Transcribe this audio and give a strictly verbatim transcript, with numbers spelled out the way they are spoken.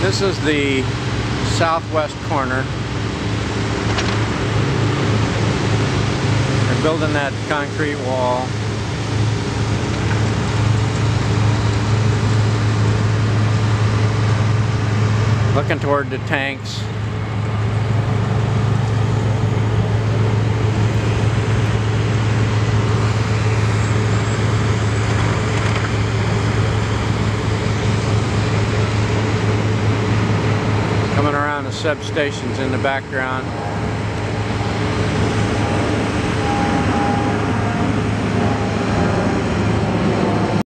This is the southwest corner. They're building that concrete wall. Looking toward the tanks. Coming around the substations in the background.